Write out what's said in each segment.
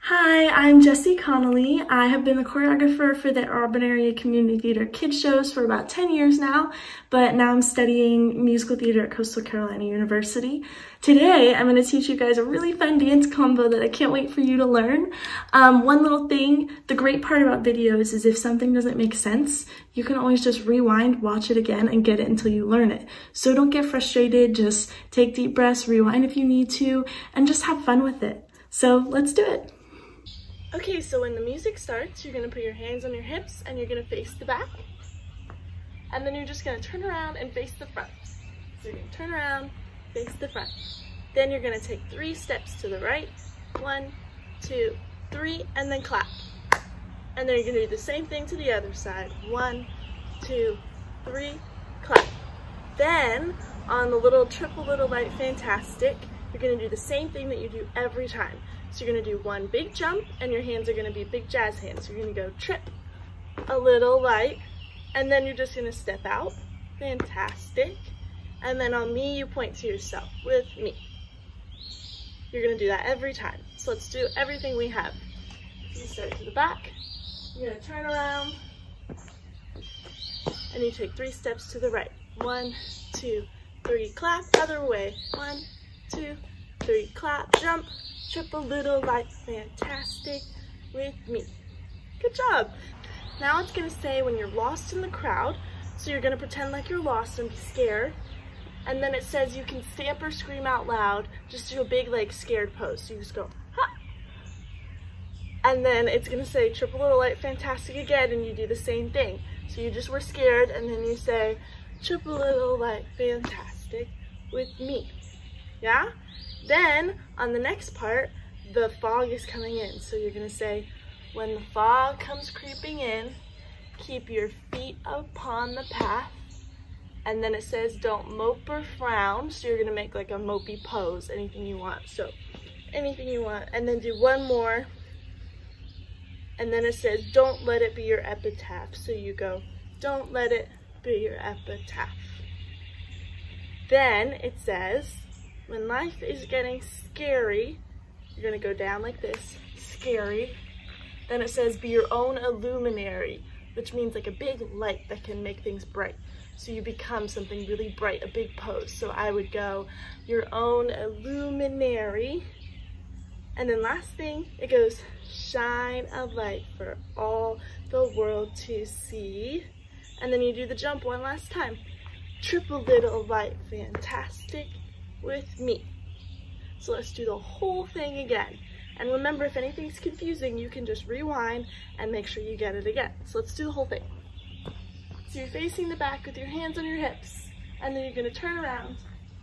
Hi, I'm Jessie Connolly. I have been the choreographer for the Auburn Area Community Theater kids shows for about 10 years now, but now I'm studying musical theater at Coastal Carolina University. Today, I'm going to teach you guys a really fun dance combo that I can't wait for you to learn. One little thing, the great part about videos is if something doesn't make sense, you can always just rewind, watch it again, and get it until you learn it. So don't get frustrated, just take deep breaths, rewind if you need to, and just have fun with it. So let's do it. Okay, so when the music starts, you're gonna put your hands on your hips and you're gonna face the back. And then you're just gonna turn around and face the front. So you're gonna turn around, face the front. Then you're gonna take 3 steps to the right. 1, 2, 3, and then clap. And then you're gonna do the same thing to the other side. 1, 2, 3, clap. Then on the little triple little light fantastic, you're gonna do the same thing that you do every time. So you're gonna do one big jump and your hands are gonna be big jazz hands. So you're gonna go trip, a little light, and then you're just gonna step out, fantastic. And then on me, you point to yourself, with me. You're gonna do that every time. So let's do everything we have. You start to the back, you're gonna turn around, and you take 3 steps to the right. 1, 2, 3, clap, other way. 1, 2, 3, clap, jump, triple little light, fantastic, with me. Good job. Now it's gonna say when you're lost in the crowd, so you're gonna pretend like you're lost and be scared. And then it says you can stamp or scream out loud, just do a big like scared pose. So you just go, ha! And then it's gonna say triple little light, fantastic again, and you do the same thing. So you just were scared, and then you say, triple little light, fantastic, with me. Yeah? Then, on the next part, the fog is coming in. So you're gonna say, when the fog comes creeping in, keep your feet upon the path. And then it says, don't mope or frown. So you're gonna make like a mopey pose, anything you want. So, anything you want. And then do one more. And then it says, don't let it be your epitaph. So you go, don't let it be your epitaph. Then it says, when life is getting scary, you're gonna go down like this, scary. Then it says, be your own illuminary, which means like a big light that can make things bright. So you become something really bright, a big pose. So I would go, your own illuminary. And then last thing, it goes, shine a light for all the world to see. And then you do the jump one last time. Triple little light, fantastic, with me. So let's do the whole thing again. And remember, if anything's confusing, you can just rewind and make sure you get it again. So let's do the whole thing. So you're facing the back with your hands on your hips, and then you're gonna turn around.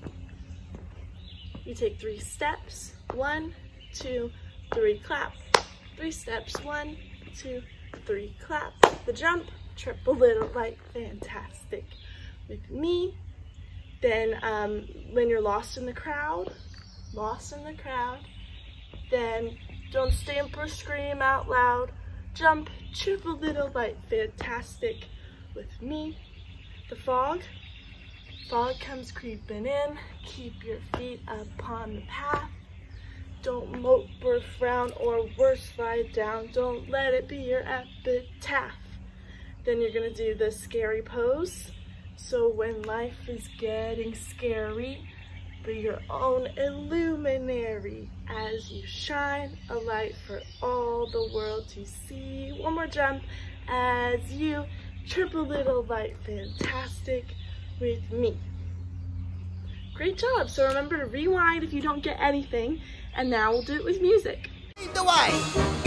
You take 3 steps, 1, 2, 3, clap. 3 steps, 1, 2, 3, clap. The jump, triple little light, fantastic, with me. Then when you're lost in the crowd, then don't stamp or scream out loud, jump, triple little light, fantastic, with me. The fog comes creeping in, keep your feet upon the path, don't mope or frown or worse slide down, don't let it be your epitaph. Then you're gonna do the scary pose. So when life is getting scary, be your own illuminary as you shine a light for all the world to see. One more jump as you triple little light, fantastic, with me. Great job. So remember to rewind if you don't get anything, and now we'll do it with music. Lead the way.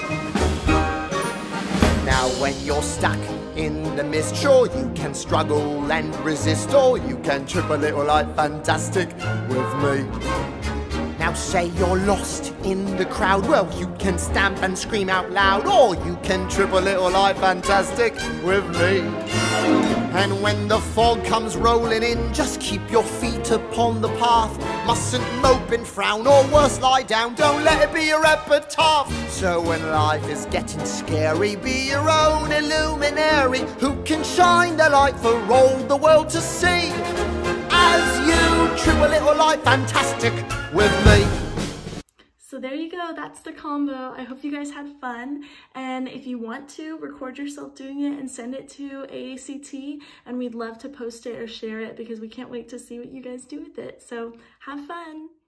Now when you're stuck in the mist, sure you can struggle and resist, or you can trip a little light, fantastic, with me. Now say you're lost in the crowd, well you can stamp and scream out loud, or you can trip a little light, fantastic, with me. And when the fog comes rolling in, just keep your feet upon the path. Mustn't mope and frown, or worse lie down, don't let it be your epitaph. So when life is getting scary, be your own illuminary, who can shine the light for all the world to see. As you trip a little light, fantastic, with me. So there you go, that's the combo. I hope you guys had fun, and if you want to, record yourself doing it and send it to AACT, and we'd love to post it or share it because we can't wait to see what you guys do with it. So have fun.